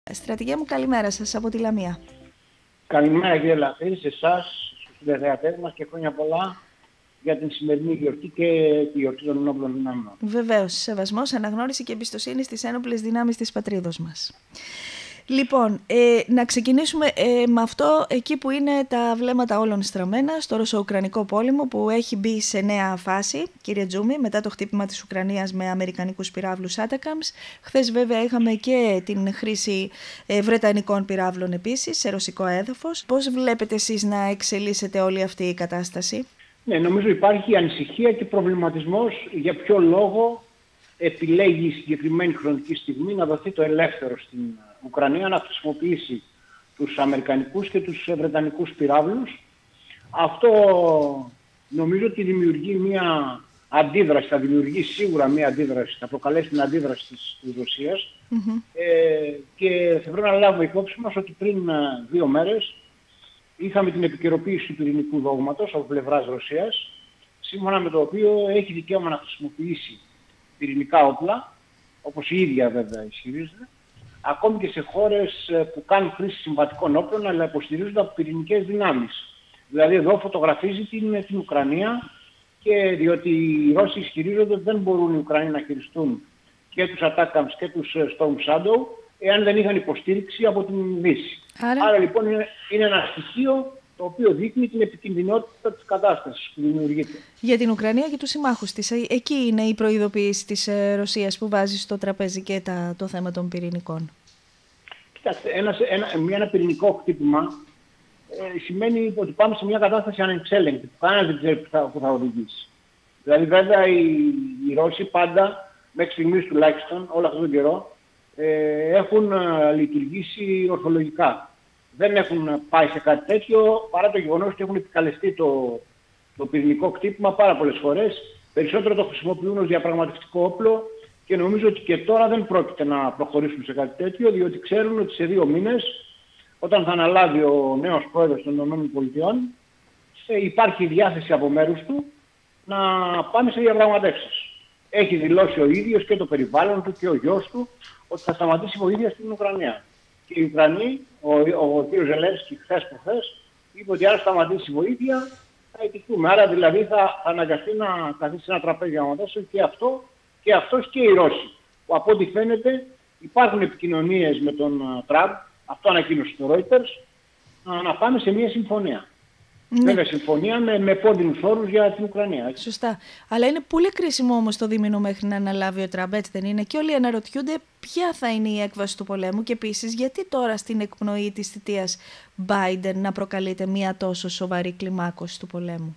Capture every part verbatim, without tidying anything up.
Στρατηγέ μου, καλημέρα σας από τη Λαμία. Καλημέρα κύριε Λαφή, σε εσάς, στους τηλεθεατές μας και χρόνια πολλά για την σημερινή γιορτή και τη γιορτή των ενόπλων δυνάμεων. Βεβαίως, σεβασμός, αναγνώριση και εμπιστοσύνη στις ένοπλες δυνάμεις της πατρίδος μας. Λοιπόν, ε, να ξεκινήσουμε ε, με αυτό εκεί που είναι τα βλέμματα όλων στραμμένα, στο ρωσο-ουκρανικό πόλεμο που έχει μπει σε νέα φάση, κύριε Τζούμι, μετά το χτύπημα της Ουκρανίας με αμερικανικούς πυράβλους Άτακαμς. Χθες βέβαια είχαμε και την χρήση ε, βρετανικών πυράβλων επίσης σε ρωσικό έδαφος. Πώς βλέπετε εσείς να εξελίσσεται όλη αυτή η κατάσταση? Ναι, νομίζω υπάρχει ανησυχία και προβληματισμός για ποιο λόγο επιλέγει η συγκεκριμένη χρονική στιγμή να δοθεί το ελεύθερο στην Ουκρανία να χρησιμοποιήσει τους αμερικανικούς και τους βρετανικούς πυράβλους. Αυτό νομίζω ότι δημιουργεί μια αντίδραση, θα δημιουργεί σίγουρα μια αντίδραση, θα προκαλέσει την αντίδραση της, της Ρωσίας. Mm-hmm. Ε, και θα πρέπει να λάβουμε υπόψη μας ότι πριν δύο μέρες είχαμε την επικαιροποίηση του πυρηνικού δόγματος από πλευράς Ρωσίας, σύμφωνα με το οποίο έχει δικαίωμα να χρησιμοποιήσει πυρηνικά όπλα, όπως η ίδια βέβαια ισχυρίζεται, ακόμη και σε χώρες που κάνουν χρήση συμβατικών όπλων, αλλά υποστηρίζονται από πυρηνικές δυνάμεις. Δηλαδή εδώ φωτογραφίζει την, την Ουκρανία, και διότι οι Ρώσοι ισχυρίζονται ότι δεν μπορούν οι Ουκρανοί να χειριστούν και τους Ατάκαμς και τους Storm Shadow, εάν δεν είχαν υποστήριξη από την Δύση. Άρα, Άρα λοιπόν είναι, είναι ένα στοιχείο το οποίο δείχνει την επικινδυνότητα της κατάστασης που δημιουργείται. Για την Ουκρανία και τους συμμάχους της. Εκεί είναι η προειδοποίηση της Ρωσίας που βάζει στο τραπέζι και τα, το θέμα των πυρηνικών. Κοιτάξτε, ένα, ένα, ένα πυρηνικό χτύπημα ε, σημαίνει ότι πάμε σε μια κατάσταση ανεξέλεγκτη, που κανένας δεν ξέρει που θα, που θα οδηγήσει. Δηλαδή βέβαια οι, οι Ρώσοι πάντα, μέχρι στιγμής τουλάχιστον, όλο αυτόν τον καιρό, ε, έχουν ε, λειτουργήσει ορθολογικά. Δεν έχουν πάει σε κάτι τέτοιο, παρά το γεγονός ότι έχουν επικαλεστεί το, το πυρηνικό χτύπημα πάρα πολλές φορές. Περισσότερο το χρησιμοποιούν ως διαπραγματευτικό όπλο και νομίζω ότι και τώρα δεν πρόκειται να προχωρήσουν σε κάτι τέτοιο, διότι ξέρουν ότι σε δύο μήνες, όταν θα αναλάβει ο νέος πρόεδρος των ΗΠΑ, υπάρχει διάθεση από μέρους του να πάμε σε διαπραγματεύσεις. Έχει δηλώσει ο ίδιος και το περιβάλλον του και ο γιος του ότι θα σταματήσει βοήθεια στην Ουκρανία. Και οι Ουκρανοί, ο, ο, ο κ. Ζελένσκι χθες προχθές, είπε ότι αν σταματήσει η βοήθεια θα ιτηθούμε. Άρα δηλαδή θα, θα αναγκαστεί να καθίσει σε ένα τραπέζι διαπραγματεύσεων και αυτό και αυτός και οι Ρώσοι. Που από ό,τι φαίνεται υπάρχουν επικοινωνίες με τον Τραμπ, αυτό ανακοίνωσε το Reuters, να, να πάμε σε μια συμφωνία. Ναι. Βέβαια, συμφωνία με, με πόντινους όρους για την Ουκρανία. Έτσι. Σωστά. Αλλά είναι πολύ κρίσιμο όμως το δίμηνο μέχρι να αναλάβει ο Τραμπ, έτσι δεν είναι? Και όλοι αναρωτιούνται ποια θα είναι η έκβαση του πολέμου και επίσης γιατί τώρα στην εκπνοή της θητείας Biden να προκαλείται μια τόσο σοβαρή κλιμάκωση του πολέμου.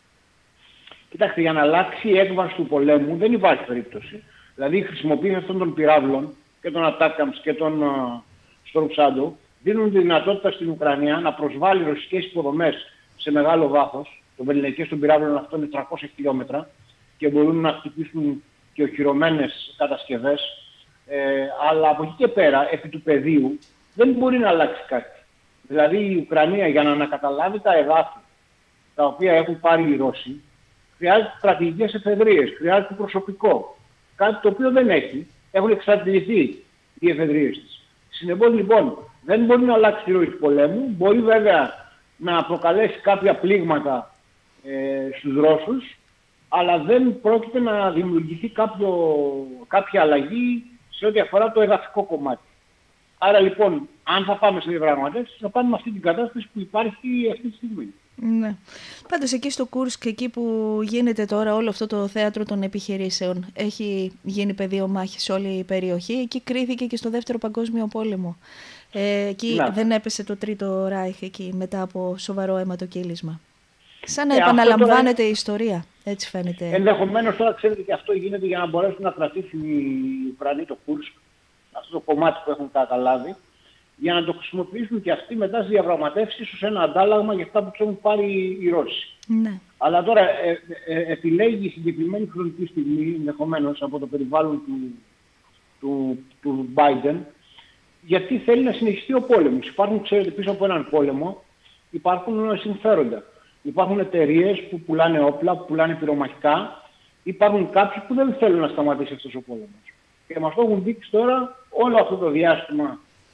Κοιτάξτε, για να αλλάξει η έκβαση του πολέμου δεν υπάρχει περίπτωση. Δηλαδή η χρησιμοποίηση αυτών των πυράβλων και των Ατάκαμς και των uh, Storm Shadow δίνουν τη δυνατότητα στην Ουκρανία να προσβάλλει ρωσικές υποδομές σε μεγάλο βάθος. Το βεληνικές των πυράβλων αυτό είναι τριακόσια χιλιόμετρα και μπορούν να χτυπήσουν και οχυρωμένες κατασκευές. Ε, αλλά από εκεί και πέρα, επί του πεδίου, δεν μπορεί να αλλάξει κάτι. Δηλαδή η Ουκρανία για να ανακαταλάβει τα εδάφη τα οποία έχουν πάρει οι Ρώσοι, χρειάζεται στρατηγικές εφεδρείες, χρειάζεται προσωπικό. Κάτι το οποίο δεν έχει. Έχουν εξαρτηθεί οι εφεδρείες της. Συνεπώς λοιπόν δεν μπορεί να αλλάξει τη ροή του πολέμου. Μπορεί βέβαια να προκαλέσει κάποια πλήγματα ε, στους Ρώσους, αλλά δεν πρόκειται να δημιουργηθεί κάποιο, κάποια αλλαγή σε ό,τι αφορά το εδαφικό κομμάτι. Άρα λοιπόν, αν θα πάμε σε διαπραγματεύσεις, θα πάμε με αυτή την κατάσταση που υπάρχει αυτή τη στιγμή. Ναι. Πάντως εκεί στο Κούρσκ, εκεί που γίνεται τώρα όλο αυτό το θέατρο των επιχειρήσεων, έχει γίνει πεδίο μάχης σε όλη η περιοχή. Εκεί κρίθηκε και στο Δεύτερο Παγκόσμιο Πόλεμο. Ε, εκεί να. δεν έπεσε το Τρίτο Ράιχ εκεί μετά από σοβαρό αιματοκύλισμα. Σαν να ε, επαναλαμβάνεται τώρα η ιστορία, έτσι φαίνεται. Ενδεχομένως τώρα ξέρετε και αυτό γίνεται για να μπορέσουν να κρατήσουν οι Ουκρανοί το Κούρσκ, αυτό το κομμάτι που έχουν καταλάβει, για να το χρησιμοποιήσουν και αυτοί μετά στις διαπραγματεύσεις ως ένα αντάλλαγμα για αυτά που τους έχουν πάρει οι Ρώσοι. Ναι. Αλλά τώρα ε, ε, επιλέγει η συγκεκριμένη χρονική στιγμή, ενδεχομένως από το περιβάλλον του, του, του Biden, γιατί θέλει να συνεχιστεί ο πόλεμος. Υπάρχουν, ξέρετε, πίσω από έναν πόλεμο υπάρχουν συμφέροντα. Υπάρχουν εταιρείες που πουλάνε όπλα, που πουλάνε πυρομαχικά. Υπάρχουν κάποιοι που δεν θέλουν να σταματήσει αυτός ο πόλεμος. Και μας το έχουν δείξει τώρα όλο αυτό το διάστημα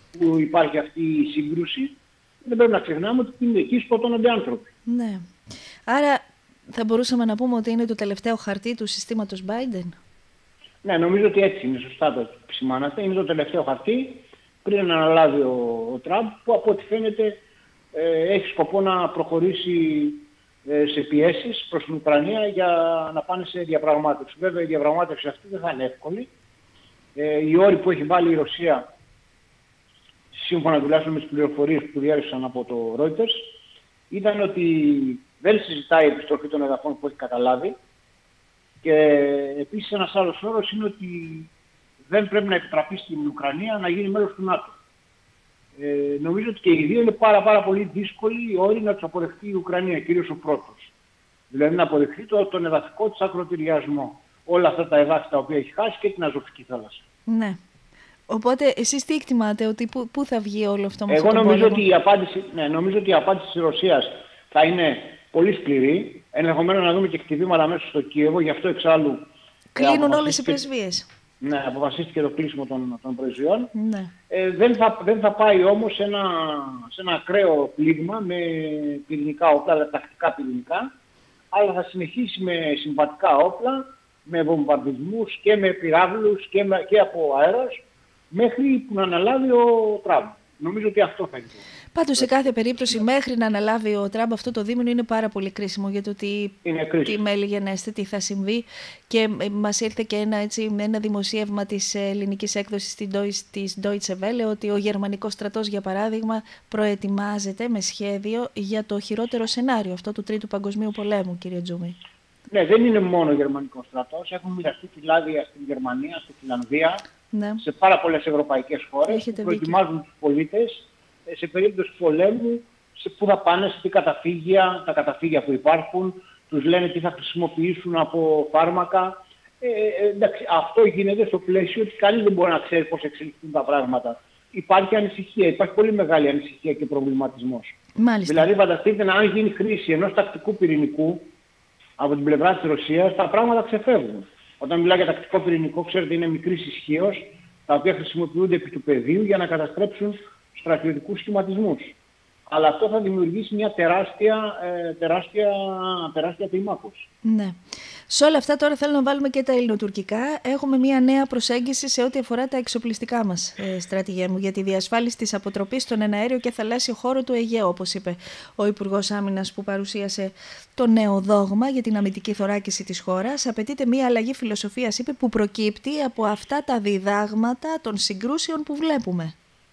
που υπάρχει αυτή η σύγκρουση, δεν πρέπει να ξεχνάμε ότι εκεί σκοτώνονται άνθρωποι. Ναι. Άρα θα μπορούσαμε να πούμε ότι είναι το τελευταίο χαρτί του συστήματος Biden. Ναι, νομίζω ότι έτσι είναι, σωστά το επισημάνατε. Είναι το τελευταίο χαρτί πριν να αναλάβει ο, ο Τραμπ, που από ό,τι φαίνεται ε, έχει σκοπό να προχωρήσει ε, σε πιέσεις προς την Ουκρανία για να πάνε σε διαπραγμάτευση. Βέβαια η διαπραγμάτευση αυτή δεν θα είναι εύκολη. Ε, οι όροι που έχει βάλει η Ρωσία, σύμφωνα τουλάχιστον με τις πληροφορίες που διέρευσαν από το Reuters, ήταν ότι δεν συζητάει η επιστροφή των εδαφών που έχει καταλάβει, και επίσης ένας άλλος όρος είναι ότι δεν πρέπει να επιτραπεί στην Ουκρανία να γίνει μέλος του ΝΑΤΟ. Ε, νομίζω ότι και οι δύο είναι πάρα, πάρα πολύ δύσκολοι οι όροι να τους αποδεχτεί η Ουκρανία, κυρίως ο πρώτος. Δηλαδή να αποδεχτεί το, τον εδαφικό της ακροτηριασμό. Όλα αυτά τα εδάφη τα οποία έχει χάσει και την Αζωφική θάλασσα. Ναι. Οπότε εσείς τι εκτιμάτε, ότι πού, πού θα βγει όλο αυτό με Εγώ αυτό το νομίζω πόλεμο? ότι, η απάντηση, ναι, νομίζω ότι η απάντηση της Ρωσίας θα είναι πολύ σκληρή. Ενδεχομένως να δούμε και χτυπήματα μέσα στο Κίεβο, γι' αυτό εξάλλου κλείνουν όλες οι πρεσβείες. Ναι, αποφασίστηκε το κλείσιμο των, των πρεσβειών. Ναι. Ε, δεν, θα, δεν θα πάει όμως σε ένα, σε ένα ακραίο πλήγμα με πυρηνικά όπλα, τακτικά πυρηνικά, αλλά θα συνεχίσει με συμβατικά όπλα, με βομβαρδισμούς και με πυράβλους και, με, και από αέρας, μέχρι που να αναλάβει ο Τραμπ. Νομίζω ότι αυτό θα είναι. Πάντως σε κάθε περίπτωση μέχρι να αναλάβει ο Τραμπ αυτό το δίμηνο είναι πάρα πολύ κρίσιμο, για το τι, τι μέλη γενέστε, τι θα συμβεί. Και μας ήρθε και ένα, έτσι, ένα δημοσίευμα της ελληνικής έκδοσης της Deutsche Welle ότι ο γερμανικός στρατός, για παράδειγμα, προετοιμάζεται με σχέδιο για το χειρότερο σενάριο, αυτό του Τρίτου Παγκοσμίου Πολέμου, κύριε Τζούμι. Ναι, δεν είναι μόνο ο γερμανικός στρατός. Έχουν μοιραστεί φυλάδια στην Γερμανία, στη Φιλανδία, ναι, σε πάρα πολλές ευρωπαϊκές χώρες. Έχετε που προετοιμάζουν τους πολίτες σε περίπτωση πολέμου, σε πού θα πάνε, σε τι καταφύγια, τα καταφύγια που υπάρχουν, τους λένε τι θα χρησιμοποιήσουν από φάρμακα. Ε, εντάξει, αυτό γίνεται στο πλαίσιο ότι κανείς δεν μπορεί να ξέρει πώς εξελιχθούν τα πράγματα. Υπάρχει ανησυχία, υπάρχει πολύ μεγάλη ανησυχία και προβληματισμός. Μάλιστα. Δηλαδή, φανταστείτε να αν γίνει χρήση ενός τακτικού πυρηνικού από την πλευρά της Ρωσίας, τα πράγματα ξεφεύγουν. Όταν μιλάω για τακτικό πυρηνικό, ξέρετε, είναι μικρής ισχύως, τα οποία χρησιμοποιούνται επί του πεδίου για να καταστρέψουν στρατιωτικούς σχηματισμούς. Αλλά αυτό θα δημιουργήσει μια τεράστια, ε, τεράστια, τεράστια κλιμάκωση. Ναι. Σε όλα αυτά τώρα θέλω να βάλουμε και τα ελληνοτουρκικά. Έχουμε μια νέα προσέγγιση σε ό,τι αφορά τα εξοπλιστικά μας, ε, στρατηγέ μου, για τη διασφάλιση της αποτροπής στον εναέριο και θαλάσσιο χώρο του Αιγαίου, όπως είπε ο Υπουργός Άμυνας που παρουσίασε το νέο δόγμα για την αμυντική θωράκιση της χώρας. Απαιτείται μια αλλαγή φιλοσοφίας, είπε, που προκύπτει από αυτά τα διδάγματα των συγκρούσεων που βλέπουμε.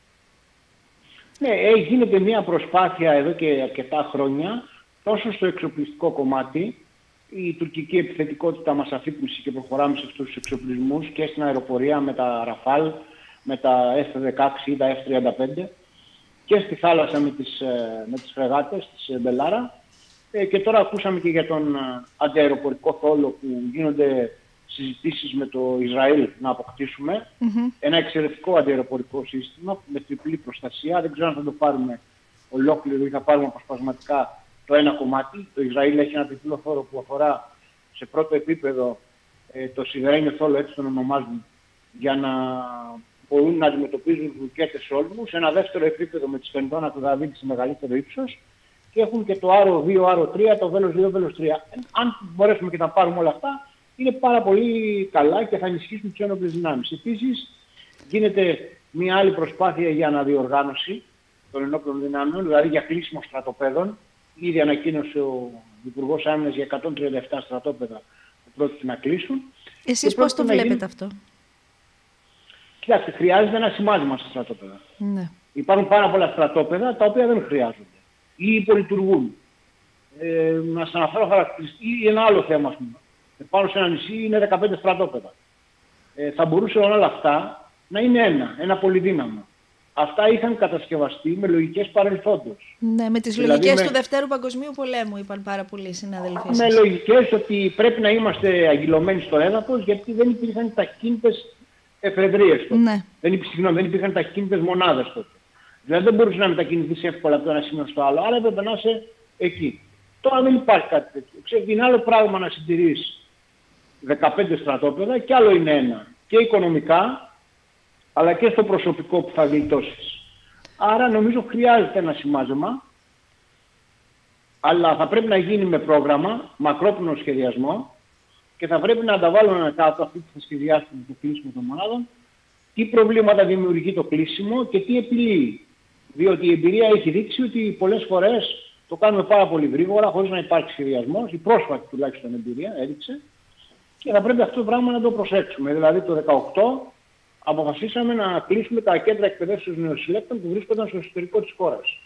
Ναι, γίνεται μια προσπάθεια εδώ και αρκετά χρόνια, τόσο στο εξοπλιστικό κομμάτι. Η τουρκική επιθετικότητα μας αφύπνισε και προχωράμε σε αυτούς τους εξοπλισμούς και στην αεροπορία με τα Ραφάλ, με τα εφ δεκαέξι ή τα εφ τριάντα πέντε και στη θάλασσα με τις, με τις φρεγάτες της Μπελάρα. Ε, και τώρα ακούσαμε και για τον αντιαεροπορικό θόλο που γίνονται συζητήσεις με το Ισραήλ να αποκτήσουμε. Mm-hmm. Ένα εξαιρετικό αντιαεροπορικό σύστημα με τριπλή προστασία. Δεν ξέρω αν θα το πάρουμε ολόκληρο ή θα πάρουμε αποσπασματικά το ένα κομμάτι. Το Ισραήλ έχει ένα τριπλό θόρο που αφορά σε πρώτο επίπεδο ε, το σιδερένιο θόλο, έτσι τον ονομάζουν, για να μπορούν να αντιμετωπίζουν ρουκέτες όλμους. Ένα δεύτερο επίπεδο με τη σφενδόνα του Δαβίδ σε μεγαλύτερο ύψος. Και έχουν και το άρο δύο, άρο τρία, το βέλος δύο, βέλος τρία. Αν μπορέσουμε και να πάρουμε όλα αυτά, είναι πάρα πολύ καλά και θα ενισχύσουν τις ένοπλες δυνάμεις. Επίσης, γίνεται μια άλλη προσπάθεια για αναδιοργάνωση των ενόπλων δυνάμεων, δηλαδή για κλείσιμο στρατοπέδων. Ήδη ανακοίνωσε ο Υπουργός Άμυνας για εκατόν τριάντα επτά στρατόπεδα που πρόκειται να κλείσουν. Εσείς πώς το βλέπετε γίνει... αυτό? Κοιτάξτε, χρειάζεται ένα σημάδι στα στρατόπεδα. Ναι. Υπάρχουν πάρα πολλά στρατόπεδα τα οποία δεν χρειάζονται ή υπολειτουργούν. Ε, να σας αναφέρω χαρακτηριστικά ή ένα άλλο θέμα, ας πούμε. Πάνω σε ένα νησί είναι δεκαπέντε στρατόπεδα. Ε, θα μπορούσαν όλα αυτά να είναι ένα, ένα πολυδύναμο. Αυτά είχαν κατασκευαστεί με λογικές παρελθόντος. Ναι, με τις δηλαδή λογικές με... του Δευτέρου Παγκοσμίου Πολέμου, είπαν πάρα πολλοί συναδελφοί σας. Με λογικές ότι πρέπει να είμαστε αγγυλωμένοι στο έδαφος, γιατί δεν υπήρχαν ταχύτητες εφεδρείες τότε. Ναι. Δεν, συγγνώμη, δεν υπήρχαν ταχύτητες μονάδες τότε. Δηλαδή δεν μπορούσε να μετακινηθείς εύκολα από το ένα σημείο στο άλλο, άρα έπρεπε να είσαι εκεί. Τώρα δεν υπάρχει κάτι τέτοιο. Ξέρετε, είναι άλλο πράγμα να συντηρείς δεκαπέντε στρατόπεδα και άλλο είναι ένα. Και οικονομικά, αλλά και στο προσωπικό που θα γλιτώσεις. Άρα νομίζω χρειάζεται ένα σημάζεμα, αλλά θα πρέπει να γίνει με πρόγραμμα, μακρόπνο σχεδιασμό και θα πρέπει να τα βάλουμε κάτω αυτοί που θα σχεδιάσουν το κλείσιμο των μονάδων, τι προβλήματα δημιουργεί το κλείσιμο και τι επιλύει. Διότι η εμπειρία έχει δείξει ότι πολλές φορές το κάνουμε πάρα πολύ γρήγορα, χωρίς να υπάρχει σχεδιασμός, η πρόσφατη τουλάχιστον εμπειρία έδειξε, και θα πρέπει αυτό το πράγμα να το προσέξουμε. Δηλαδή το δύο χιλιάδες δεκαοκτώ αποφασίσαμε να κλείσουμε τα κέντρα εκπαιδεύσεως νεοσυλλέκτων που βρίσκονταν στο εσωτερικό της χώρας.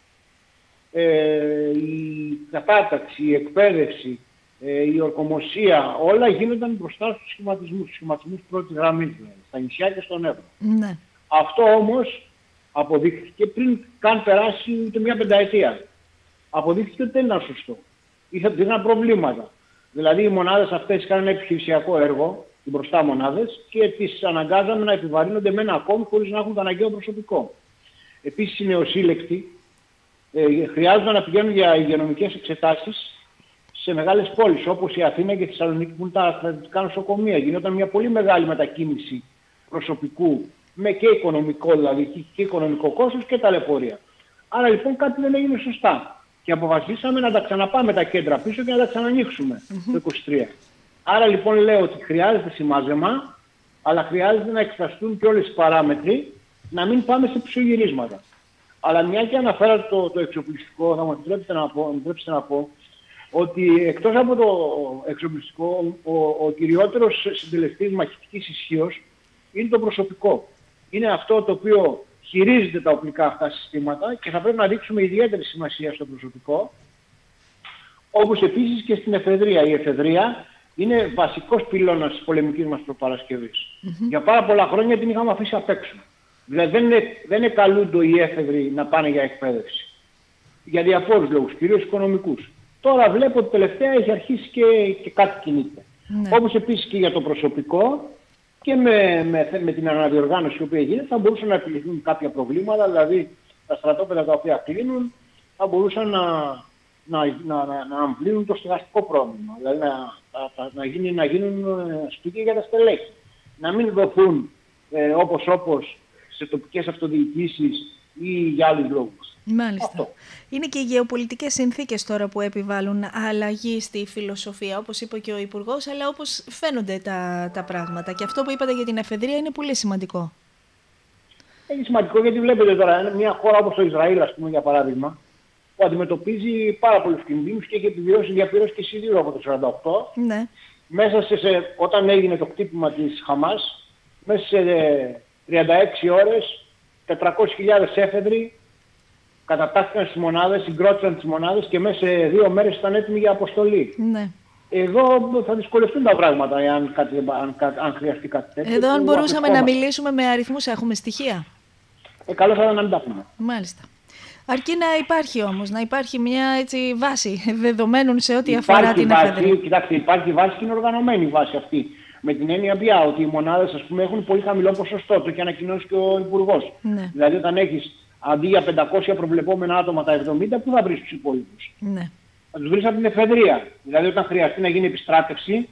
Ε, η κατάταξη, η εκπαίδευση, ε, η ορκομοσία, όλα γίνονταν μπροστά στους σχηματισμούς, στους σχηματισμούς πρώτης γραμμής, δηλαδή, στα νησιά και στον Εύρο. Ναι. Αυτό όμως αποδείχθηκε πριν καν περάσει ούτε μια πενταετία. Αποδείχθηκε ότι δεν ήταν σωστό. Είχαν προβλήματα. Δηλαδή οι μονάδες αυτές είχαν ένα επιχειρησιακό έργο, οι μπροστά μονάδες, και τις αναγκάζαμε να επιβαρύνονται με ένα ακόμη χωρίς να έχουν το αναγκαίο προσωπικό. Επίσης οι νεοσύλλεκτοι ε, χρειάζονταν να πηγαίνουν για υγειονομικές εξετάσεις σε μεγάλες πόλεις όπως η Αθήνα και η Θεσσαλονίκη που είναι τα στρατιωτικά νοσοκομεία. Γινόταν μια πολύ μεγάλη μετακίνηση προσωπικού με και οικονομικό, δηλαδή και οικονομικό κόστος και ταλαιπωρία. Άρα λοιπόν κάτι δεν έγινε σωστά. Και αποφασίσαμε να τα ξαναπάμε τα κέντρα πίσω και να τα ξανανοίξουμε mm-hmm. το είκοσι τρία. Άρα λοιπόν λέω ότι χρειάζεται σημάζεμα, αλλά χρειάζεται να εξεταστούν και όλες οι παράμετροι, να μην πάμε σε πισωγυρίσματα. Αλλά μια και αναφέρατε το, το εξοπλιστικό, θα μου επιτρέψετε να πω, επιτρέψετε να πω ότι εκτός από το εξοπλιστικό, ο, ο, ο κυριότερος συντελεστής μαχητικής ισχύως είναι το προσωπικό. Είναι αυτό το οποίο χειρίζεται τα οπλικά αυτά συστήματα και θα πρέπει να δείξουμε ιδιαίτερη σημασία στο προσωπικό, όπως επίσης και στην εφεδρεία. Η εφεδρεία είναι βασικός πυλώνας της πολεμικής μας προπαρασκευής. Mm-hmm. Για πάρα πολλά χρόνια την είχαμε αφήσει απ' έξω. Δηλαδή δεν, είναι, δεν εκαλούνται οι έφεδροι να πάνε για εκπαίδευση. Για διαφόρους λόγους, κυρίως οικονομικούς. Τώρα βλέπω ότι τελευταία έχει αρχίσει και, και κάτι κινείται. Mm-hmm. Όπως επίσης και για το προσωπικό και με, με, με την αναδιοργάνωση που γίνεται θα μπορούσαν να επιληθούν κάποια προβλήματα, δηλαδή τα στρατόπεδα τα οποία κλείνουν θα μπορούσαν να, να, να, να, να αμβλύνουν το στεγαστικό πρόβλημα. Δηλαδή να, να, να, γίνει, να γίνουν σπίτια για τα στελέχη. Να μην δοθούν ε, όπως όπως σε τοπικές αυτοδιοικήσεις ή για άλλους λόγους. Μάλιστα. Αυτό. Είναι και οι γεωπολιτικές συνθήκες τώρα που επιβάλλουν αλλαγή στη φιλοσοφία, όπως είπε και ο Υπουργός, αλλά όπως φαίνονται τα, τα πράγματα. Και αυτό που είπατε για την εφεδρεία είναι πολύ σημαντικό. Είναι σημαντικό γιατί βλέπετε τώρα μια χώρα όπως το Ισραήλ, ας πούμε, για παράδειγμα, που αντιμετωπίζει πάρα πολλούς κινδύνους και έχει επιβιώσει διαπυρός και σιδήρου από το χίλια εννιακόσια σαράντα οκτώ. Ναι. Μέσα σε, σε, όταν έγινε το χτύπημα της Χαμάς, μέσα σε τριάντα έξι ώρες, τετρακόσιες χιλιάδες έφεδροι κατατάχθηκαν στις μονάδες, συγκρότησαν τις μονάδες και μέσα σε δύο μέρες ήταν έτοιμοι για αποστολή. Ναι. Εδώ θα δυσκολευτούν τα πράγματα αν, κάτι, αν, αν χρειαστεί κάτι τέτοιο. Εδώ αν μπορούσαμε να μιλήσουμε με αριθμούς, έχουμε στοιχεία. Ε, καλό θα ήταν να μην τα πούμε. Μάλιστα. Αρκεί να υπάρχει όμως, να υπάρχει μια έτσι, βάση δεδομένων σε ό,τι υπάρχει αφορά την εφεδρεία. Κοιτάξτε, υπάρχει βάση και είναι οργανωμένη η βάση αυτή. Με την έννοια πια ότι οι μονάδες ας πούμε, έχουν πολύ χαμηλό ποσοστό, το έχει ανακοινώσει και ο Υπουργός. Ναι. Δηλαδή όταν έχεις αντί για πεντακόσια προβλεπόμενα άτομα τα εβδομήντα, πού θα βρεις τους υπόλοιπους? Ναι. Θα τους βρεις από την εφεδρεία. Δηλαδή όταν χρειαστεί να γίνει επιστράτευση,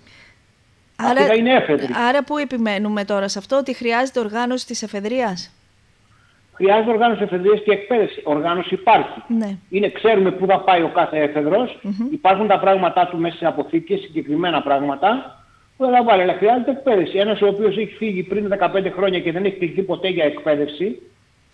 άρα, αυτή θα είναι έφεδρη. Άρα πού επιμένουμε τώρα σε αυτό, ότι χρειάζεται οργάνωση της εφεδρείας? Χρειάζεται οργάνωση εφεδρείας και εκπαίδευση. Οργάνωση υπάρχει. Ναι. Είναι, ξέρουμε πού θα πάει ο κάθε έφεδρος. Mm-hmm. Υπάρχουν τα πράγματά του μέσα σε αποθήκες, συγκεκριμένα πράγματα, που θα βάλει. Αλλά χρειάζεται εκπαίδευση. Ένας ο οποίος έχει φύγει πριν δεκαπέντε χρόνια και δεν έχει κληθεί ποτέ για εκπαίδευση,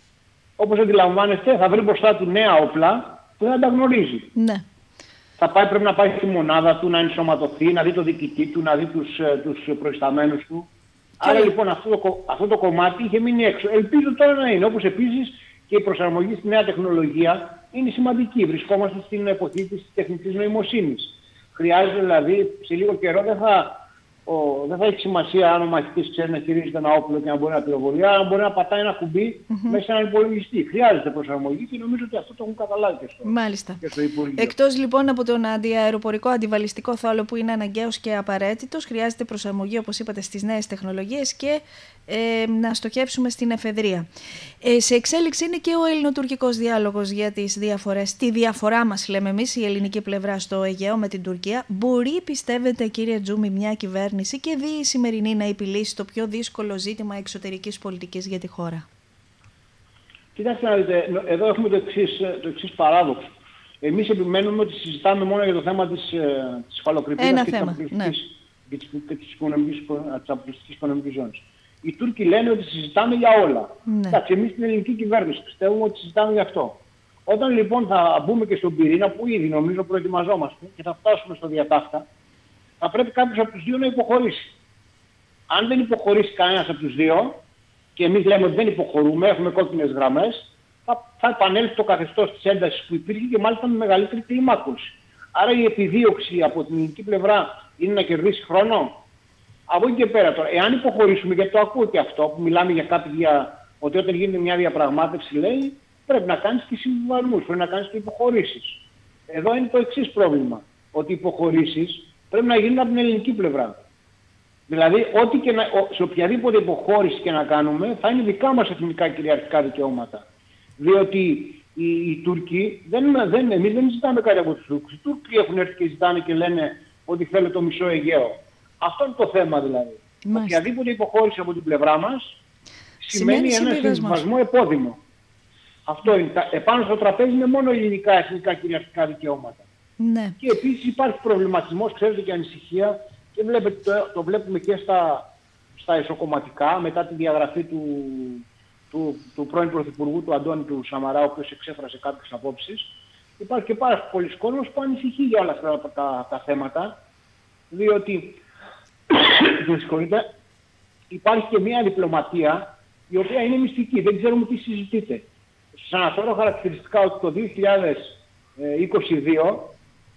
όπως αντιλαμβάνεστε, θα βρει μπροστά του νέα όπλα που δεν τα γνωρίζει. Ναι. Θα πάει, πρέπει να πάει στη μονάδα του, να ενσωματωθεί, να δει το διοικητή του, να δει τους, τους προϊσταμένους του. Και άρα λοιπόν αυτό το, αυτό το κομμάτι είχε μείνει έξω. Ελπίζω τώρα να είναι. Όπως επίσης και η προσαρμογή στη νέα τεχνολογία είναι σημαντική. Βρισκόμαστε στην εποχή της τεχνητής νοημοσύνης. Χρειάζεται δηλαδή σε λίγο καιρό δεν θα... Ο, δεν θα έχει σημασία αν ο μαχητής ξέρει να χειρίζεται ένα όπλο και να μπορεί να πυροβολεί, αλλά μπορεί να πατάει ένα κουμπί mm-hmm. μέσα σε έναν υπολογιστή. Χρειάζεται προσαρμογή και νομίζω ότι αυτό το έχουν καταλάβει και στο, Μάλιστα. Και στο Υπουργείο. Εκτός λοιπόν από τον αντιαεροπορικό αντιβαλιστικό θάλο που είναι αναγκαίος και απαραίτητος, χρειάζεται προσαρμογή, όπως είπατε, στις νέες τεχνολογίες και ε, να στοχεύσουμε στην εφεδρεία. Ε, σε εξέλιξη είναι και ο ελληνοτουρκικός διάλογος για τις διαφορές. Τη διαφορά μας, λέμε εμείς, η ελληνική πλευρά στο Αιγαίο με την Τουρκία. Μπορεί, πιστεύετε, κύριε Τζούμι, μια κυβέρνηση και δει η σημερινή να επιλύσει το πιο δύσκολο ζήτημα εξωτερικής πολιτικής για τη χώρα? Κοιτάξτε να δείτε, εδώ έχουμε το εξής, το εξής παράδοξο. Εμείς επιμένουμε ότι συζητάμε μόνο για το θέμα της, της υφαλοκρηπίδας και, ναι. και της αποκλειστικής οικονομικής ζώνης. Οι Τούρκοι λένε ότι συζητάμε για όλα. Ναι. Εντάξει, εμείς στην ελληνική κυβέρνηση πιστεύουμε ότι συζητάμε για αυτό. Όταν λοιπόν θα μπούμε και στον πυρήνα που ήδη νομίζω προετοιμαζόμαστε και θα φτάσουμε στο διατάφτα, θα πρέπει κάποιος από τους δύο να υποχωρήσει. Αν δεν υποχωρήσει κανένας από τους δύο, και εμείς λέμε ότι δεν υποχωρούμε, έχουμε κόκκινες γραμμές, θα, θα επανέλθει το καθεστώς της έντασης που υπήρχε και μάλιστα με μεγαλύτερη κλιμάκωση. Άρα η επιδίωξη από την ελληνική πλευρά είναι να κερδίσει χρόνο. Από εκεί και πέρα τώρα, εάν υποχωρήσουμε, γιατί το ακούω και αυτό, που μιλάμε για κάποια, ότι όταν γίνεται μια διαπραγμάτευση, λέει, πρέπει να κάνεις και συμβιβασμούς, πρέπει να κάνεις και υποχωρήσεις. Εδώ είναι το εξής πρόβλημα, ότι οι υποχωρήσεις πρέπει να γίνουν από την ελληνική πλευρά. Δηλαδή, ό,τι και να, σε οποιαδήποτε υποχώρηση και να κάνουμε, θα είναι δικά μας εθνικά κυριαρχικά δικαιώματα. Διότι οι, οι Τούρκοι, δεν, δεν, εμείς δεν ζητάμε κάτι από τους Τούρκους. Οι Τούρκοι έχουν έρθει και ζητάνε και λένε ότι θέλουν το μισό Αιγαίο. Αυτό είναι το θέμα δηλαδή. Μάλιστα. Οποιαδήποτε υποχώρηση από την πλευρά μας σημαίνει, σημαίνει ένα συμβιβασμό επώδυνο. Αυτό είναι. Επάνω στο τραπέζι είναι μόνο ελληνικά εθνικά κυριαρχικά δικαιώματα. Ναι. Και επίσης υπάρχει προβληματισμός, ξέρετε, και ανησυχία. Και βλέπετε, το, το βλέπουμε και στα, στα εσωκομματικά, μετά τη διαγραφή του, του, του πρώην Πρωθυπουργού του Αντώνη του Σαμαρά, ο οποίος εξέφρασε κάποιες απόψεις. Υπάρχει και πάρα πολλοί κόσμος που ανησυχεί για όλα αυτά τα, τα, τα θέματα, διότι υπάρχει και μια διπλωματία η οποία είναι μυστική, δεν ξέρουμε τι συζητείτε. Σας αναφέρω χαρακτηριστικά ότι το δύο χιλιάδες είκοσι δύο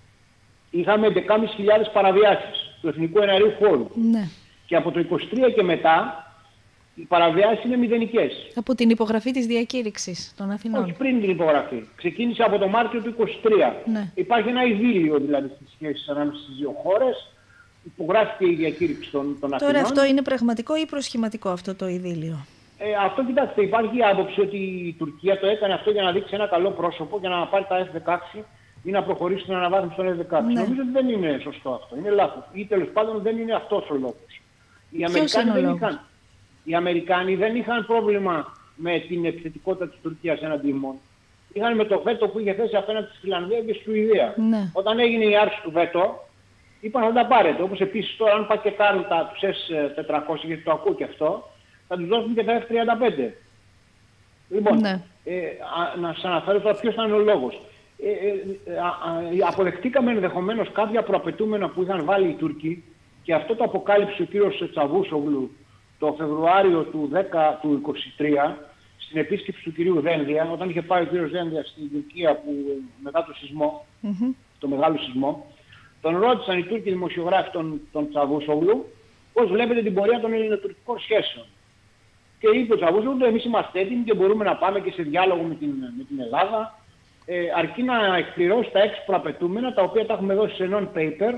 είχαμε έντεκα χιλιάδες παραβιάσεις του Εθνικού Εναερίου Χώρου. Ναι. Και από το είκοσι τρία και μετά οι παραβιάσεις είναι μηδενικές. Από την υπογραφή της διακήρυξης των Αθηνών. Όχι, πριν την υπογραφή. Ξεκίνησε από το Μάρτιο του είκοσι τρία. Ναι. Υπάρχει ένα ειδήλιο δηλαδή στις σχέσεις ανάμεσα στις δύο χώρες. Υπογράφηκε η διακήρυξη των, των Αθηνών. Τώρα αυτό είναι πραγματικό ή προσχηματικό αυτό το ειδήλιο? Ε, αυτό κοιτάξτε, υπάρχει η άποψη ότι η Τουρκία το έκανε αυτό για να δείξει ένα καλό πρόσωπο, για να πάρει τα εφ δεκαέξι ή να προχωρήσει στην αναβάθμιση των εφ δεκαέξι. Ναι. Νομίζω ότι δεν είναι σωστό αυτό. Είναι λάθος. Ή τέλος πάντων δεν είναι αυτός ο λόγος. Οι Αμερικάνοι, δεν είχαν, οι Αμερικάνοι δεν είχαν πρόβλημα με την επιθετικότητα της Τουρκίας έναντι ημών. Είχαν με το βέτο που είχε θέσει απέναντι στη Φιλανδία και στη Σουηδία. Ναι. Όταν έγινε η άρση του βέτο, είπαν θα τα πάρετε. Όπως επίσης τώρα, αν πακετάρουν τα τους ες τετρακόσια, γιατί το ακούω και αυτό, θα τους δώσουν και τα εφ τριάντα πέντε. Λοιπόν, ναι. ε, α, να σας αναφέρω τώρα ποιος ήταν ο λόγος. Ε, ε, α, α, αποδεχτήκαμε ενδεχομένως κάποια προαπαιτούμενα που είχαν βάλει οι Τούρκοι και αυτό το αποκάλυψε ο κύριος Τσαβούσογλου το Φεβρουάριο του, δέκα, του είκοσι τρία στην επίσκεψη του κυρίου Δένδια, όταν είχε πάει ο κύριος Δένδια στην Τουρκία που, μετά το σεισμό, mm-hmm. το μεγάλο σεισμό. Τον ρώτησαν οι Τούρκοι δημοσιογράφοι τον, τον Τσαβούσογλου πώς βλέπετε την πορεία των ελληνοτουρκικών σχέσεων. Και είπε ο Τσαβούσογλου, εμείς είμαστε έτοιμοι και μπορούμε να πάμε και σε διάλογο με την, με την Ελλάδα, ε, αρκεί να εκπληρώσει τα έξι προαπαιτούμενα, τα οποία τα έχουμε δώσει σε non-paper,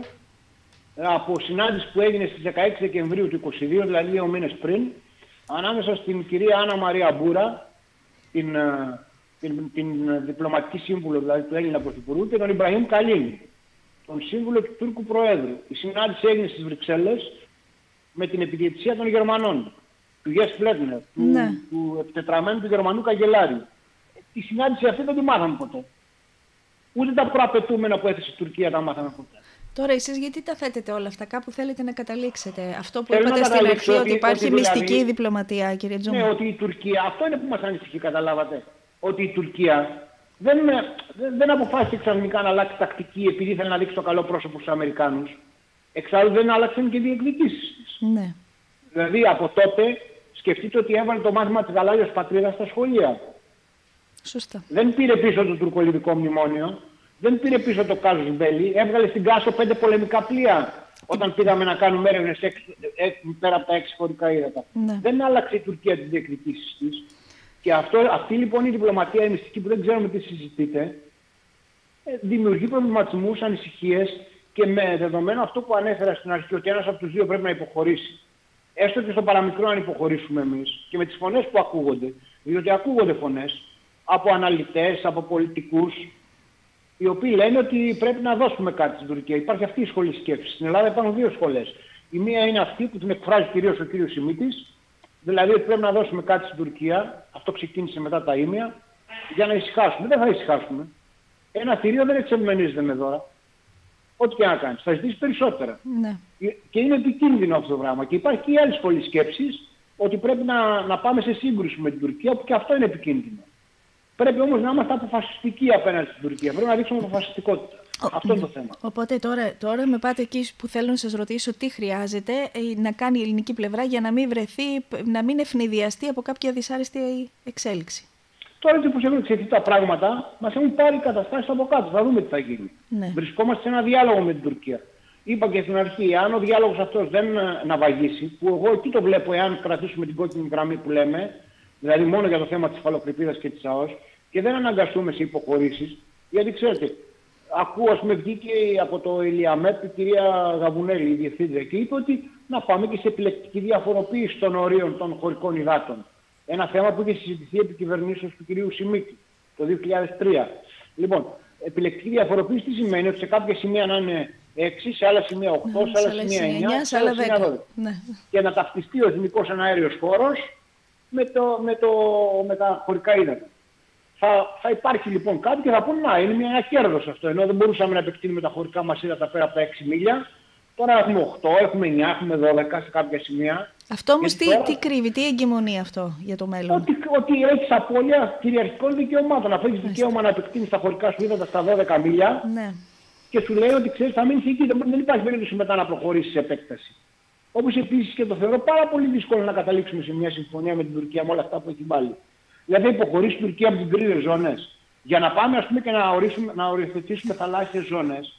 από συνάντηση που έγινε στις δεκαέξι Δεκεμβρίου του είκοσι δύο, δηλαδή δύο μήνες πριν, ανάμεσα στην κυρία Άννα Μαρία Μπούρα, την, την, την διπλωματική σύμβουλο δηλαδή του Έλληνα Πρωθυπουργού, και τον Ιμπραήμ Καλίνη, τον σύμβουλο του Τούρκου Προέδρου. Η συνάντηση έγινε στις Βρυξέλλες με την επιδιαιτησία των Γερμανών, του Γες Φλέτνερ, του, ναι. του επιτετραμένου του Γερμανού Καγκελάριου. Τη συνάντηση αυτή δεν τη μάθαμε ποτέ. Ούτε τα προαπαιτούμενα που έθεσε η Τουρκία τα μάθαμε ποτέ. Τώρα εσείς γιατί τα θέτετε όλα αυτά, κάπου θέλετε να καταλήξετε? Αυτό που Θέλω είπατε στην αρχή, ότι, ότι υπάρχει ότι μυστική δηλαδή, διπλωματία, κύριε Τζούμα. Ναι, ότι η Τουρκία, αυτό είναι που μας ανησυχεί, καταλάβατε. Ότι η Τουρκία δεν, δεν, δεν αποφάσισε ξαφνικά να αλλάξει τακτική επειδή ήθελε να δείξει το καλό πρόσωπο στους Αμερικάνους. Εξάλλου δεν άλλαξαν και διεκδικήσεις της. Ναι. Δηλαδή από τότε σκεφτείτε ότι έβαλε το μάθημα της γαλάζιας πατρίδας στα σχολεία. Σωστά. Δεν πήρε πίσω το τουρκολιβικό μνημόνιο. Δεν πήρε πίσω το κάζος Μπέλη, έβγαλε στην Κάσο πέντε πολεμικά πλοία όταν πήγαμε να κάνουμε έρευνες πέρα από τα έξι χωρικά ύδατα. Ναι. Δεν άλλαξε η Τουρκία τις διεκδικήσεις της. Και αυτό, αυτή λοιπόν η διπλωματία η μυστική που δεν ξέρουμε τι συζητείτε, δημιουργεί προβληματισμούς, ανησυχίες και με δεδομένο αυτό που ανέφερα στην αρχή, ότι ένας από τους δύο πρέπει να υποχωρήσει. Έστω και στο παραμικρό αν υποχωρήσουμε εμείς και με τις φωνές που ακούγονται, διότι ακούγονται φωνές από αναλυτές, από πολιτικούς, οι οποίοι λένε ότι πρέπει να δώσουμε κάτι στην Τουρκία. Υπάρχει αυτή η σχολή σκέψης. Στην Ελλάδα υπάρχουν δύο σχολές. Η μία είναι αυτή που την εκφράζει κυρίως ο κύριος Σιμίτης, Δηλαδή πρέπει να δώσουμε κάτι στην Τουρκία, αυτό ξεκίνησε μετά τα ήμια, για να ησυχάσουμε. Δεν θα ησυχάσουμε. Ένα θηρίο δεν εξεμενίζεται με δώρα. Ό,τι και να κάνει. Θα ζητήσει περισσότερα. Ναι. Και είναι επικίνδυνο αυτό το πράγμα. Και υπάρχει και η άλλη σχολή σκέψης ότι πρέπει να, να πάμε σε σύγκρουση με την Τουρκία, που και αυτό είναι επικίνδυνο. Πρέπει όμως να είμαστε αποφασιστικοί απέναντι στην Τουρκία. Πρέπει να δείξουμε αποφασιστικότητα. Ο, αυτό είναι το θέμα. Οπότε τώρα, τώρα με πάτε εκεί που θέλω να σας ρωτήσω τι χρειάζεται να κάνει η ελληνική πλευρά για να μην βρεθεί, να μην ευνηδιαστεί από κάποια δυσάρεστη εξέλιξη. Τώρα έτσι όπως έχουν εξελιχθεί τα πράγματα, μας έχουν πάρει καταστάσεις από κάτω. Θα δούμε τι θα γίνει. Ναι. Βρισκόμαστε σε ένα διάλογο με την Τουρκία. Είπα και στην αρχή, αν ο διάλογος αυτός δεν ναυαγήσει, που εγώ εκεί το βλέπω, εάν κρατήσουμε την κόκκινη γραμμή που λέμε, δηλαδή μόνο για το θέμα της υφαλοκρηπίδας και της ΑΟΣ, και δεν αναγκαστούμε σε υποχωρήσεις, γιατί ξέρετε, ακούω, ας πούμε, βγήκε από το Ηλιαμέτ η κυρία Γαβουνέλη, η διευθύντρια, και είπε ότι να πάμε και σε επιλεκτική διαφοροποίηση των ορίων των χωρικών υδάτων. Ένα θέμα που είχε συζητηθεί επί κυβερνήσεως του κυρίου Σιμίτη το δύο χιλιάδες τρία. Λοιπόν, επιλεκτική διαφοροποίηση τι σημαίνει? Ότι σε κάποια σημεία να είναι έξι, σε άλλα σημεία οκτώ, ναι, σε άλλα σημεία εννιά, σε άλλα σημεία δώδεκα. Ναι. Και να ταυτιστεί ο εθνικός εναέριος χώρος με, το, με, το, με τα χωρικά ύδατα. Θα, θα υπάρχει λοιπόν κάτι και θα πούνε να είναι μια, ένα κέρδος αυτό. Ενώ δεν μπορούσαμε να επεκτείνουμε τα χωρικά μας ύδατα πέρα από τα έξι μίλια. Τώρα έχουμε οκτώ, έχουμε εννιά, έχουμε δώδεκα σε κάποια σημεία. Αυτό όμως τι, τώρα... τι κρύβει, τι εγκυμονεί αυτό για το μέλλον? Ότι, ότι έχεις απώλεια κυριαρχικών δικαιωμάτων. Να έχεις δικαίωμα να επεκτείνεις τα χωρικά σου ύδατα στα δώδεκα μίλια. Ναι. Και σου λέει ότι ξέρεις θα μείνεις εκεί. Δεν υπάρχει περίπτωση μετά να προχωρήσεις σε επέκταση. Όπως επίσης και το θεωρώ πάρα πολύ δύσκολο να καταλήξουμε σε μια συμφωνία με την Τουρκία με όλα αυτά που έχει βάλει. Δηλαδή υποχωρήσει η Τουρκία από τις γκρίζες ζώνες για να πάμε, ας πούμε, και να, ορίσουμε, να οριοθετήσουμε θαλάσσιες ζώνες.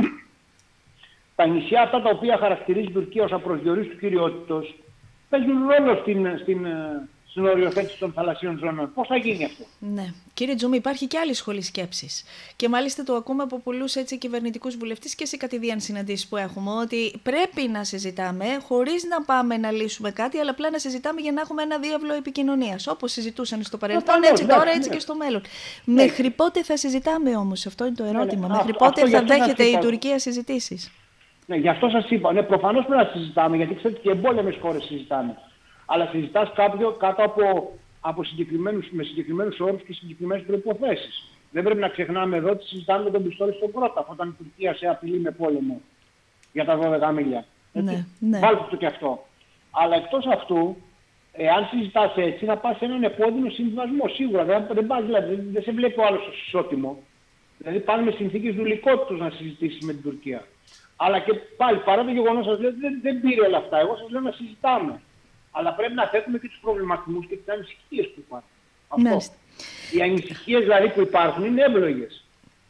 Τα νησιά αυτά τα οποία χαρακτηρίζει η Τουρκία ως απροσδιορίστου του κυριότητος παίζουν ρόλο στην, στην, στην οριοθέτηση των θαλασσίων ζώνων. Πώς θα γίνει αυτό? Ναι. Κύριε Τζούμι, υπάρχει και άλλη σχολή σκέψης. Και μάλιστα το ακούμε από πολλούς έτσι κυβερνητικούς βουλευτές και σε κατηδίαν συναντήσεις που έχουμε, ότι πρέπει να συζητάμε χωρίς να πάμε να λύσουμε κάτι, αλλά απλά να συζητάμε για να έχουμε ένα διάβλο επικοινωνίας. Όπως συζητούσαν στο παρελθόν, έτσι τώρα, έτσι και στο μέλλον. Ναι. Μέχρι πότε θα συζητάμε όμως? Αυτό είναι το ερώτημα. Ναι, ναι. Μέχρι πότε θα δέχεται η Τουρκία συζητήσεις? Ναι, γι' αυτό σας είπα. Ναι, προφανώς πρέπει να συζητάμε, γιατί ξέρετε και εμπόλεμες χώρες συζητάμε. Αλλά συζητάς κάποιο κάτω από, από συγκεκριμένους, με συγκεκριμένους όρους και συγκεκριμένες προϋποθέσεις. Δεν πρέπει να ξεχνάμε εδώ ότι συζητάμε με τον πιστόλι στον Κρότα, όταν η Τουρκία σε απειλεί με πόλεμο για τα δώδεκα μίλια. Ναι, ναι. Βάλτε το και αυτό. Αλλά εκτός αυτού, εάν συζητάς έτσι, θα πας σε έναν επώδυνο συμβιβασμό. Σίγουρα δεν, δεν, πας, δηλαδή, δεν σε βλέπει ο άλλος ως ισότιμο. Δηλαδή πάνε με συνθήκες δουλικότητας να συζητήσεις με την Τουρκία. Αλλά και πάλι, παρά το γεγονός σας λέω, δεν, δεν πήρε όλα αυτά. Εγώ σας λέω να συζητάμε. Αλλά πρέπει να θέτουμε και τους προβληματισμούς και τις ανησυχίες που υπάρχουν. Αυτό. Οι ανησυχίες δηλαδή που υπάρχουν είναι εύλογες.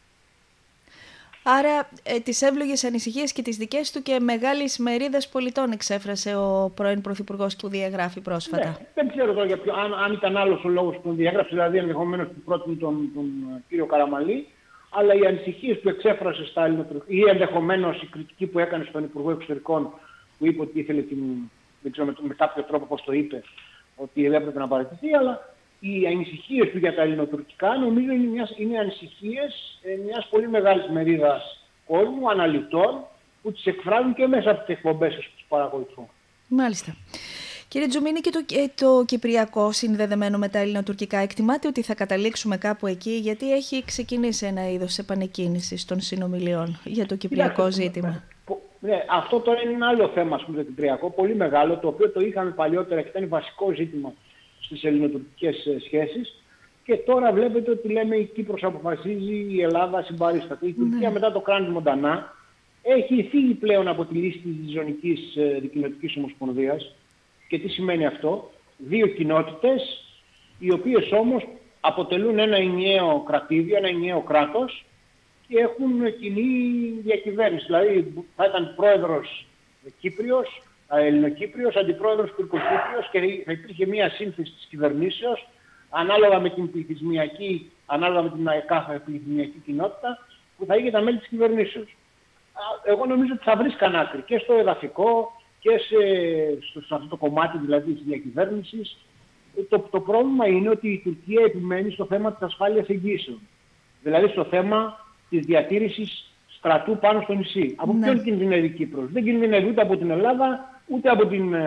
Άρα ε, τις εύλογες ανησυχίες και τις δικές του και μεγάλης μερίδας πολιτών εξέφρασε ο πρώην Πρωθυπουργός που διαγράφει πρόσφατα. Ναι, δεν ξέρω τώρα για ποιο, αν, αν ήταν άλλος ο λόγος που διαγράφει, δηλαδή ενδεχομένως που πρότεινε τον, τον κύριο Καραμανλή. Αλλά οι ανησυχίες που εξέφρασε στα ελληνοτουρκικά, ή ενδεχομένως η κριτική που έκανε στον Υπουργό Εξωτερικών, που είπε ότι ήθελε την, δεν ξέρω με, με κάποιο τρόπο πώς το είπε, ότι έπρεπε να παραιτηθεί, αλλά οι ανησυχίες του για τα ελληνοτουρκικά νομίζω είναι, μιας, είναι ανησυχίες ε, μιας πολύ μεγάλης μερίδας κόσμου, αναλυτών, που τις εκφράζουν και μέσα από τις εκπομπές που τις παρακολουθούν. Μάλιστα. Κύριε Τζουμίνη, και το, το Κυπριακό συνδεδεμένο με τα ελληνοτουρκικά, εκτιμάτε ότι θα καταλήξουμε κάπου εκεί, γιατί έχει ξεκινήσει ένα είδος επανεκκίνησης των συνομιλιών για το Κυπριακό ζήτημα? Ναι, αυτό τώρα είναι ένα άλλο θέμα, ας πούμε, το Κυπριακό, πολύ μεγάλο, το οποίο το είχαμε παλιότερα και ήταν βασικό ζήτημα στις ελληνοτουρκικές σχέσεις. Και τώρα βλέπετε ότι λέμε η Κύπρος αποφασίζει, η Ελλάδα συμπαρίσταται. Η Τουρκία, ναι, μετά το κράνη Μοντανά έχει φύγει πλέον από τη λύση της Διζωνικής Δικοινοτικής Ομοσπονδίας. Και τι σημαίνει αυτό? Δύο κοινότητες, οι οποίες όμως αποτελούν ένα ενιαίο κρατήδιο, ένα ενιαίο κράτος και έχουν κοινή διακυβέρνηση. Δηλαδή θα ήταν πρόεδρος Κύπριος, Ελληνοκύπριος, αντιπρόεδρος Τουρκοκύπριος και θα υπήρχε μια σύνθεση της κυβερνήσεως ανάλογα με την πληθυσμιακή, ανάλογα με την κάθε πληθυσμιακή κοινότητα που θα είχε τα μέλη της κυβερνήσεως. Εγώ νομίζω ότι θα βρίσκαν άκρη και στο εδαφικό και σε, στο, σε αυτό το κομμάτι δηλαδή της διακυβέρνησης. Το, το πρόβλημα είναι ότι η Τουρκία επιμένει στο θέμα της ασφάλειας εγγύσεων. Δηλαδή στο θέμα της διατήρησης στρατού πάνω στο νησί. Από ναι. ποιον κινδυνεύει η Κύπρος? Δεν κινδυνεύει ούτε από την Ελλάδα, ούτε από την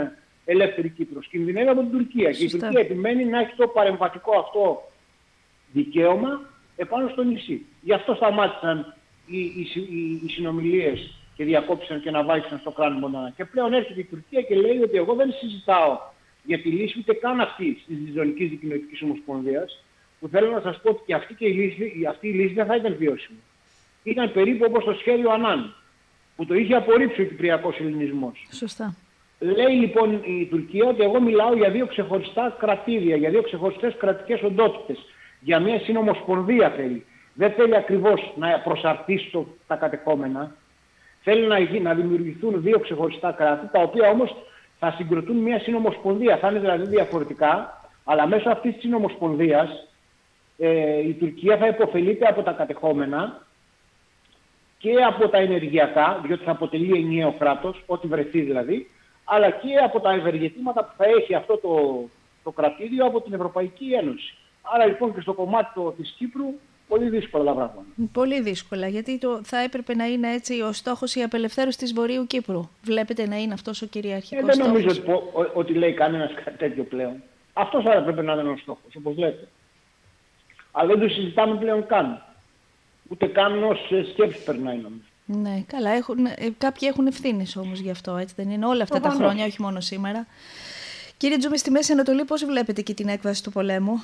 ελεύθερη Κύπρος. Κινδυνεύει από την Τουρκία. Σωστά. Και η Τουρκία επιμένει να έχει το παρεμβατικό αυτό δικαίωμα επάνω στο νησί. Γι' αυτό σταμάτησαν οι, οι, οι, οι συνομιλίες και διακόψαν και να βάζουν στο κράνο Μοντανά. Και πλέον έρχεται η Τουρκία και λέει ότι εγώ δεν συζητάω για τη λύση ούτε καν αυτή τη Διζωνική Δικοινοτική Ομοσπονδία, που θέλω να σας πω ότι και αυτή, και η, λύση, αυτή η λύση δεν θα ήταν βιώσιμη. Ήταν περίπου όπως το σχέδιο Ανάν, που το είχε απορρίψει ο Κυπριακός Ελληνισμός. Σωστά. Λέει λοιπόν η Τουρκία ότι εγώ μιλάω για δύο ξεχωριστά κρατήδια, για δύο ξεχωριστές κρατικές οντότητες. Για μια συνομοσπονδία θέλει. Δεν θέλει ακριβώς να προσαρτήσει το, τα κατεχόμενα. Θέλει να, να δημιουργηθούν δύο ξεχωριστά κράτη, τα οποία όμως θα συγκροτούν μια συνομοσπονδία. Θα είναι δηλαδή διαφορετικά, αλλά μέσω αυτής της συνομοσπονδίας ε, η Τουρκία θα υποφελείται από τα κατεχόμενα και από τα ενεργειακά, διότι θα αποτελεί ενιαίο κράτος, ό,τι βρεθεί δηλαδή, αλλά και από τα ευεργετήματα που θα έχει αυτό το, το κρατήδιο από την Ευρωπαϊκή Ένωση. Άρα λοιπόν και στο κομμάτι το, της Κύπρου πολύ δύσκολα τα πράγματα. Πολύ δύσκολα, γιατί το, θα έπρεπε να είναι έτσι ο στόχος η απελευθέρωση της Βορείου Κύπρου. Βλέπετε να είναι αυτός ο κυριαρχικός ε, δεν στόχος. Δεν νομίζω ότι, ότι λέει κανένας κάτι τέτοιο πλέον. Αυτός θα έπρεπε να είναι ο στόχος, όπως λέτε. Αλλά δεν το συζητάμε πλέον καν. Ούτε καν ως σκέψη περνάει νομίζω. Ναι, καλά. Έχουν, ε, κάποιοι έχουν ευθύνες όμως γι' αυτό, έτσι δεν είναι όλα αυτά τα χρόνια, όχι μόνο σήμερα. Κύριε Τζούμη, στη Μέση Ανατολή πώς βλέπετε και την έκβαση του πολέμου?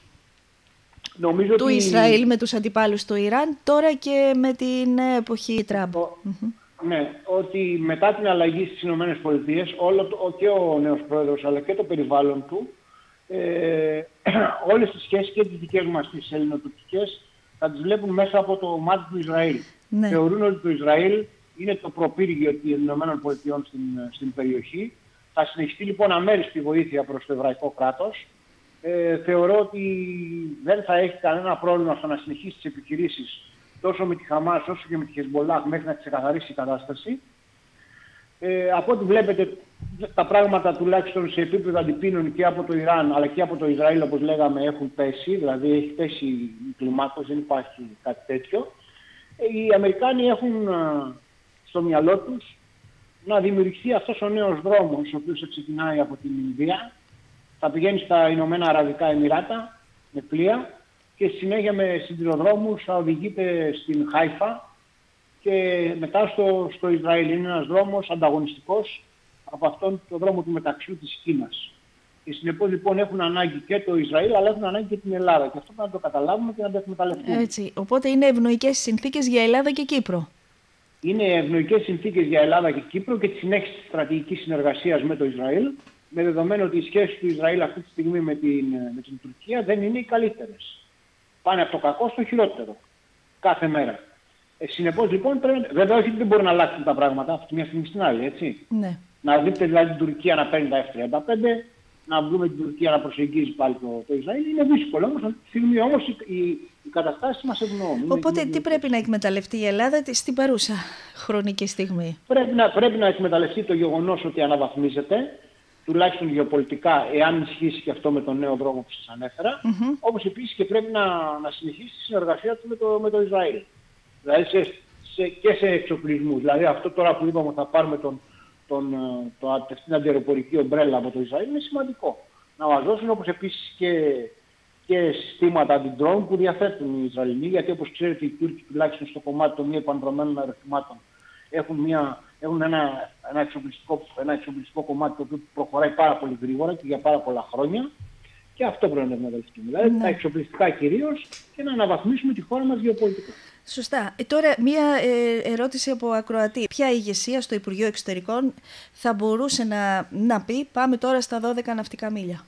Νομίζω του ότι... Ισραήλ με τους αντιπάλους του Ιράν, τώρα και με την εποχή Τραμπ. Ο... Mm-hmm. Ναι, ότι μετά την αλλαγή στις Ηνωμένες Πολιτείες, όλο το, και ο νέος πρόεδρος αλλά και το περιβάλλον του, ε, όλες τις σχέσεις και τις δικές μας τις ελληνοτουρκικές θα τις βλέπουν μέσα από το μάτι του Ισραήλ. Ναι. Θεωρούν ότι το Ισραήλ είναι το προπύργιο των Ηνωμένων Πολιτειών στην, στην περιοχή. Θα συνεχιστεί λοιπόν αμέριστη βοήθεια προς το εβραϊκό κράτος. Ε, θεωρώ ότι δεν θα έχει κανένα πρόβλημα στο να συνεχίσει τις επιχειρήσεις τόσο με τη Χαμάς όσο και με τη Χεσμολάχ μέχρι να ξεκαθαρίσει η κατάσταση. Ε, από ό,τι βλέπετε τα πράγματα τουλάχιστον σε επίπεδο αντιπίνων και από το Ιράν αλλά και από το Ισραήλ όπως λέγαμε έχουν πέσει, δηλαδή έχει πέσει η κλιμάκωση, δεν υπάρχει κάτι τέτοιο. Ε, οι Αμερικάνοι έχουν α, στο μυαλό τους να δημιουργηθεί αυτός ο νέος δρόμος ο οποίος ξεκινάει από την Ινδία. Θα πηγαίνει στα Ηνωμένα Αραβικά Εμιράτα με πλοία και στη συνέχεια με σιδηροδρόμους θα οδηγείται στην Χάιφα και μετά στο, στο Ισραήλ. Είναι ένας δρόμος ανταγωνιστικός από αυτόν τον δρόμο του μεταξιού της Κίνας. Και συνεπώς λοιπόν έχουν ανάγκη και το Ισραήλ αλλά έχουν ανάγκη και την Ελλάδα. Και αυτό πρέπει να το καταλάβουμε και να το εκμεταλλευτούμε. Έτσι. Οπότε είναι ευνοϊκές συνθήκες για Ελλάδα και Κύπρο. Είναι ευνοϊκές συνθήκες για Ελλάδα και Κύπρο και τη συνέχιση της στρατηγικής συνεργασίας με το Ισραήλ. Με δεδομένο ότι οι σχέσεις του Ισραήλ αυτή τη στιγμή με την, με την Τουρκία δεν είναι οι καλύτερες. Πάνε από το κακό στο χειρότερο. Κάθε μέρα. Ε, συνεπώς λοιπόν πρέπει, βέβαια όχι δεν μπορούν να αλλάξουν τα πράγματα από τη μια στιγμή στην άλλη, έτσι. Ναι. Να δείτε δηλαδή την Τουρκία να παίρνει τα εφ τριάντα πέντε, να βρούμε την Τουρκία να προσεγγίζει πάλι το, το Ισραήλ. Είναι δύσκολο όμως. Αυτή τη στιγμή όμως οι, οι, οι καταστάσεις μας ευνοούν. Οπότε είναι, τι είναι, πρέπει να εκμεταλλευτεί η Ελλάδα στην παρούσα χρονική στιγμή? Πρέπει να, πρέπει να εκμεταλλευτεί το γεγονός ότι αναβαθμίζεται. Τουλάχιστον γεωπολιτικά, εάν ισχύσει και αυτό με τον νέο δρόμο που σας ανέφερα, mm-hmm. όπως επίσης και πρέπει να, να συνεχίσει τη συνεργασία του με το, με το Ισραήλ. Δηλαδή σε, σε, και σε εξοπλισμούς. Δηλαδή αυτό τώρα που είπαμε θα πάρουμε τον, τον, το, την αντιεροπορική ομπρέλα από το Ισραήλ είναι σημαντικό. Να μας δώσουν όπως επίσης και, και συστήματα αντιντρόουν που διαθέτουν οι Ισραηλοί, γιατί όπως ξέρετε οι Τούρκοι τουλάχιστον στο κομμάτι των μη επανδρομένων αεροχημάτων έχουν, μια, έχουν ένα, ένα, εξοπλιστικό, ένα εξοπλιστικό κομμάτι το οποίο προχωράει πάρα πολύ γρήγορα και για πάρα πολλά χρόνια και αυτό πρέπει να εκμεταλλευτούμε. Δηλαδή ναι. τα εξοπλιστικά κυρίως και να αναβαθμίσουμε τη χώρα μας γεωπολιτικά. Σωστά. Ε, τώρα μία ε, ερώτηση από ακροατή. Ποια ηγεσία στο Υπουργείο Εξωτερικών θα μπορούσε να, να πει πάμε τώρα στα δώδεκα ναυτικά μίλια?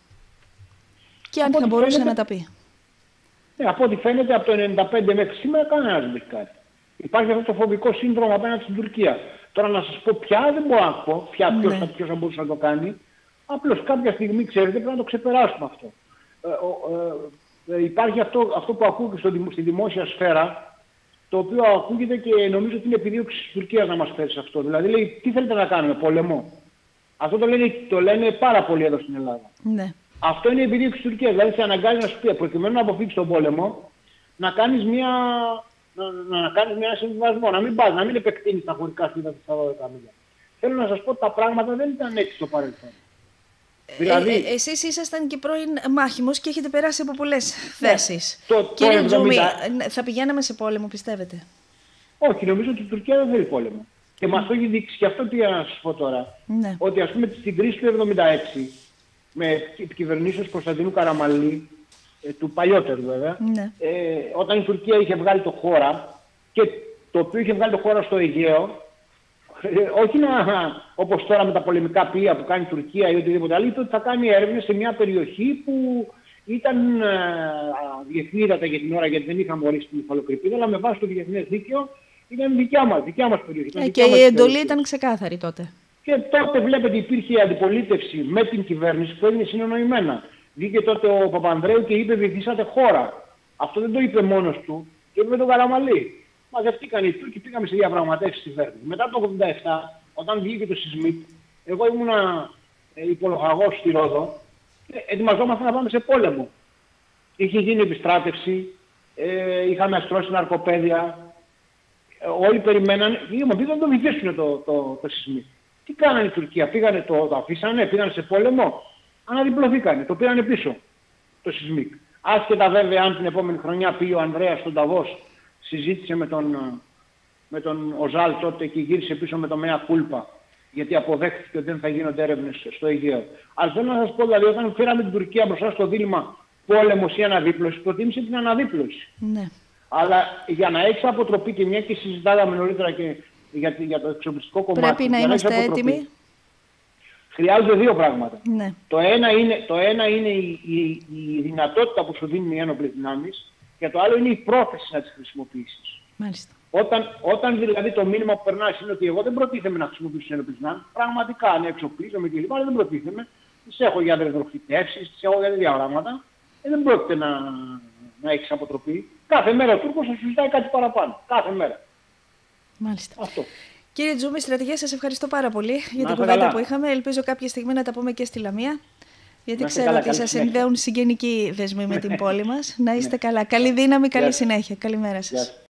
Και αν θα μπορούσε φαίνεται, να τα πει. Ναι, από ό,τι φαίνεται από το ενενήντα πέντε μέχρι σήμερα κανένας δεν έχει κάτι. Υπάρχει αυτό το φοβικό σύνδρομο απέναντι στην Τουρκία. Τώρα να σας πω πια δεν μπορώ να πω ποια, ναι. ποιος, θα, ποιος θα μπορούσε να το κάνει. Απλώς κάποια στιγμή ξέρετε πρέπει να το ξεπεράσουμε αυτό. Ε, ε, ε, υπάρχει αυτό, αυτό που ακούγεται στο, στη δημόσια σφαίρα, το οποίο ακούγεται και νομίζω ότι είναι επιδίωξη της Τουρκίας να μας φέρει σε αυτό. Δηλαδή λέει τι θέλετε να κάνουμε, πόλεμο? Αυτό το λένε, το λένε πάρα πολύ εδώ στην Ελλάδα. Ναι. Αυτό είναι η επιδίωξη της Τουρκίας. Δηλαδή σε αναγκάζει να σου πει προκειμένου να αποφύγεις τον πόλεμο να κάνεις μια... Να, να, να κάνεις μια συμβιβασμό, να μην πας, να μην επεκτείνεις τα χωρικά σύντατα στα δώδεκα μίλια. Θέλω να σας πω ότι τα πράγματα δεν ήταν έτσι στο παρελθόν. Δηλαδή, ε, ε, εσείς ήσασταν και πρώην μάχημος και έχετε περάσει από πολλές ναι, θέσεις. Το, Κύριε το Τζούμι, εβδομήντα... θα πηγαίναμε σε πόλεμο, πιστεύετε? Όχι, νομίζω ότι η Τουρκία δεν θέλει πόλεμο. Και μας το έχει δείξει και αυτό τι να σας πω τώρα. Ναι. Ότι ας πούμε στην κρίση του εβδομήντα έξι, με κυβερνήσεως Κωνσταντινού Καραμανλή, ε, του παλιότερου βέβαια, ναι. ε, όταν η Τουρκία είχε βγάλει το χώρα, και το οποίο είχε βγάλει το χώρα στο Αιγαίο, ε, όχι να, όπως τώρα με τα πολεμικά πλοία που κάνει η Τουρκία ή οτιδήποτε άλλο, ότι θα κάνει έρευνες σε μια περιοχή που ήταν ε, διεθνή ύδατα για την ώρα, γιατί δεν είχαμε ορίσει την υφαλοκρηπίδα, αλλά με βάση το διεθνές δίκαιο ήταν δικιά μας, δικιά μας περιοχή. Ε, και η εντολή ήταν ξεκάθαρη τότε. Και τότε βλέπετε υπήρχε αντιπολίτευση με την κυβέρνηση που έγινε συνονοημένα. Βγήκε τότε ο Παπανδρέου και είπε: «Βυθίσατε χώρα». Αυτό δεν το είπε μόνος του, το είπε με τον Καραμανλή. Μαζευτήκαν οι Τούρκοι, πήγαμε σε διαπραγματεύσεις στη Βέρνη. Μετά το ογδόντα επτά, όταν βγήκε το Σισμίκ, εγώ ήμουνα ε, υπολογαγός στη Ρόδο και ετοιμαζόμασταν να πάμε σε πόλεμο. Είχε γίνει επιστράτευση, ε, είχαμε αστρώσει ναρκοπαίδια. Ε, όλοι περιμέναν, είχαμε πει: «Δεν το βυθίσουν το, το, το Σισμίκ». Τι κάνανε η Τουρκία, πήγανε, το, το αφήσανε, πήγανε σε πόλεμο, αναδιπλωθήκανε, το πήρανε πίσω το Σισμίκ. Άσχετα βέβαια αν την επόμενη χρονιά πήγε ο Ανδρέας στον Νταβός, συζήτησε με τον, με τον Οζάλ τότε και γύρισε πίσω με το Μέα Κούλπα, γιατί αποδέχτηκε ότι δεν θα γίνονται έρευνες στο Αιγαίο. Αλλά θέλω να σας πω, δηλαδή, όταν φέραμε την Τουρκία μπροστά στο δίλημμα πόλεμος ή αναδίπλωση, προτίμησε την αναδίπλωση. Ναι. Αλλά για να έχει αποτροπή, και μια και συζητάγαμε νωρίτερα και για, για το εξοπλιστικό κομμάτι. Πρέπει να είμαστε έτοιμοι. Χρειάζονται δύο πράγματα. Ναι. Το ένα είναι, το ένα είναι η, η, η δυνατότητα που σου δίνουν οι ένοπλες δυνάμεις και το άλλο είναι η πρόθεση να τις χρησιμοποιήσεις. Μάλιστα. Όταν, όταν δηλαδή το μήνυμα που περνάει είναι ότι εγώ δεν προτίθεμαι να χρησιμοποιήσω τις ένοπλες δυνάμεις, πραγματικά ναι, εξοπλίζομαι και λοιπά, αλλά δεν προτίθεμαι. Τις έχω για δρεδροφυτεύσεις, τις έχω για τέτοια πράγματα. Ε, δεν πρόκειται να, να έχεις αποτροπή. Κάθε μέρα ο Τούρκος θα σου ζητάει κάτι παραπάνω. Κάθε μέρα. Μάλιστα. Αυτό. Κύριε Τζούμι, στρατηγέ, σας ευχαριστώ πάρα πολύ για την κουβέντα που είχαμε. Ελπίζω κάποια στιγμή να τα πούμε και στη Λαμία, γιατί να ξέρω καλά, ότι σας συνδέουν συγγενικοί δεσμοί με την πόλη μας. Να είστε καλά. Καλή δύναμη, καλή συνέχεια. Καλημέρα σας.